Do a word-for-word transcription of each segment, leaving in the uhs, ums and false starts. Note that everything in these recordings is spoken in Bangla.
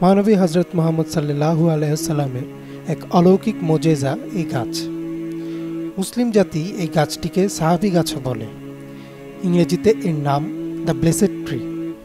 মহানবী হজরত মুহাম্মদ সাল্লাল্লাহু আলাইহি ওয়াসাল্লামের এক অলৌকিক মোজেজা এই গাছ। মুসলিম জাতি এই গাছটিকে সাহাবী গাছও বলে। ইংরেজিতে এর নাম দ্য ব্লেসেড ট্রি।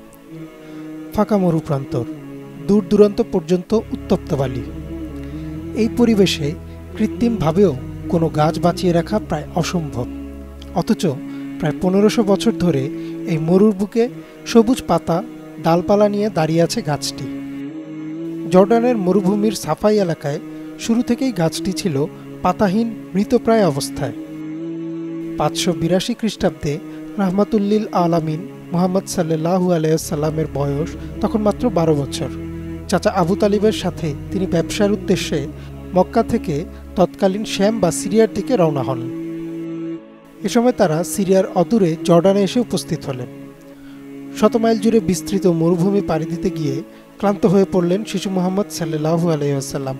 ফাঁকা মরুপ্রান্তর, দূর দূরান্ত পর্যন্ত উত্তপ্ত বালি। এই পরিবেশে কৃত্রিমভাবেও কোনো গাছ বাঁচিয়ে রাখা প্রায় অসম্ভব। অথচ প্রায় পনেরোশো বছর ধরে এই মরুর বুকে সবুজ পাতা ডালপালা নিয়ে দাঁড়িয়ে আছে গাছটি। জর্ডানের মরুভূমির সাফাই এলাকায় শুরু থেকেই গাছটি ছিল পাতাহীন মৃতপ্রায় অবস্থায়। পাঁচশো বিরাশি খ্রিস্টাব্দে রাহমাতুল্লিল আলামিন মুহাম্মদ সাল্লাল্লাহু আলাইহি সাল্লামের বয়স তখন মাত্র বারো বছর। চাচা আবু তালিবের সাথে তিনি ব্যবসার উদ্দেশ্যে মক্কা থেকে তৎকালীন শ্যাম বা সিরিয়ার দিকে রওনা হন। এ সময় তারা সিরিয়ার অদূরে জর্ডানে এসে উপস্থিত হলেন। শত মাইল জুড়ে বিস্তৃত মরুভূমি পাড়ি দিতে গিয়ে ক্লান্ত হয়ে পড়লেন শিশু মুহাম্মদ সাল্লাল্লাহু আলাইহি ওয়াসাল্লাম।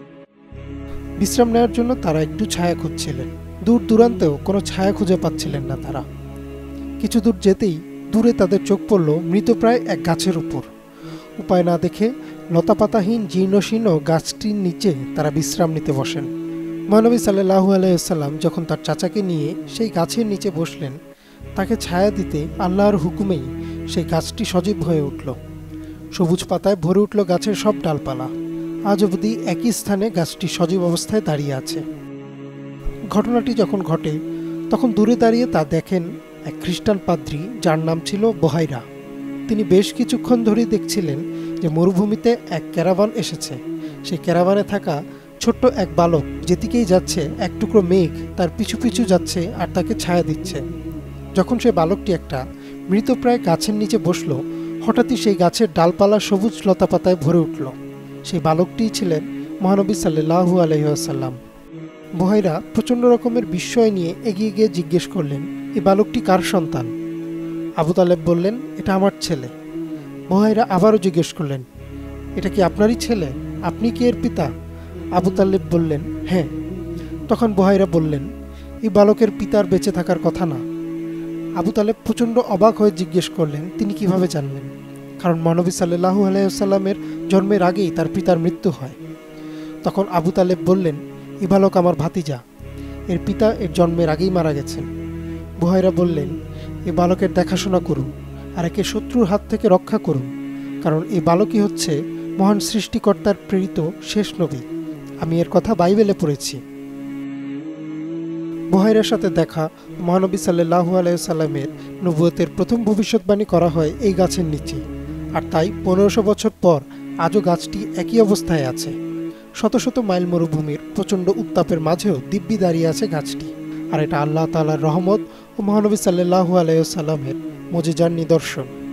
বিশ্রাম নেওয়ার জন্য তারা একটু ছায়া খুঁজছিলেন। দূর দূরান্তেও কোনো ছায়া খুঁজে পাচ্ছিলেন না তারা। কিছু দূর যেতেই দূরে তাদের চোখ পড়ল মৃতপ্রায় এক গাছের উপর। উপায় না দেখে লতাপাতাহীন জীর্ণশীর্ণ গাছটির নিচে তারা বিশ্রাম নিতে বসেন। মহানবী সাল্লাল্লাহু আলাইহি ওয়াসাল্লাম যখন তার চাচাকে নিয়ে সেই গাছের নিচে বসলেন, তাকে ছায়া দিতে আল্লাহর হুকুমেই সেই গাছটি সজীব হয়ে উঠল। সবুজ পাতায় ভরে উঠল গাছের সব ডালপালা। আজ অবধি একই স্থানে গাছটি সজীব অবস্থায় দাঁড়িয়ে আছে। ঘটনাটি যখন ঘটে তখন দূরে দাঁড়িয়ে তা দেখেন এক খ্রিস্টান পাদ্রী, যার নাম ছিল বহাইরা। তিনি বেশ কিছুক্ষণ ধরেই দেখছিলেন যে মরুভূমিতে এক ক্যারাভান এসেছে। সেই ক্যারাভানে থাকা ছোট্ট এক বালক যেদিকেই যাচ্ছে এক টুকরো মেঘ তার পিছু পিছু যাচ্ছে আর তাকে ছায়া দিচ্ছে। যখন সেই বালকটি একটা মৃতপ্রায় গাছের নিচে বসল, হঠাৎই সেই গাছের ডালপালা সবুজ লতাপাতায় ভরে উঠল। সেই বালকটিই ছিলেন মহানবী সাল্লাল্লাহু আলাইহি ওয়াসাল্লাম। বহাইরা প্রচণ্ড রকমের বিস্ময় নিয়ে এগিয়ে গিয়ে জিজ্ঞেস করলেন, এই বালকটি কার সন্তান? আবু তালেব বললেন, এটা আমার ছেলে। বহাইরা আবারও জিজ্ঞেস করলেন, এটা কি আপনারই ছেলে? আপনি কি এর পিতা? আবু তালেব বললেন, হ্যাঁ। তখন বহাইরা বললেন, এই বালকের পিতার বেঁচে থাকার কথা না। আবু তালেব প্রচণ্ড অবাক হয়ে জিজ্ঞেস করলেন, তিনি কিভাবে জানলেন? কারণ মহানবী সাল্লাল্লাহু আলাইহি ওয়াসাল্লামের জন্মের আগেই তার পিতার মৃত্যু হয়। তখন আবু তালেব বললেন, এই বালক আমার ভাতিজা, এর পিতা এর জন্মের আগেই মারা গেছেন। বহাইরা বললেন, এই বালকের দেখাশোনা করুন আর একে শত্রুর হাত থেকে রক্ষা করুন, কারণ এই বালকই হচ্ছে মহান সৃষ্টিকর্তার প্রেরিত শেষ নবী। আমি এর কথা বাইবেলে পড়েছি। বহাইরার সাথে দেখা মহানবী সাল্লাল্লাহু আলাইহি ওয়াসাল্লামের নবুয়তের প্রথম ভবিষ্যৎবাণী করা হয় এই গাছের নিচে। আর তাই পনেরোশো বছর পর আজও গাছটি একই অবস্থায় আছে। শত শত মাইল মরুভূমির প্রচণ্ড উত্তাপের মাঝেও দিব্যি দাঁড়িয়ে আছে গাছটি। আর এটা আল্লাহ তাআলার রহমত ও মহানবী সাল্লাল্লাহু আলাইহি ওয়াসাল্লামের মুজিজার নিদর্শন।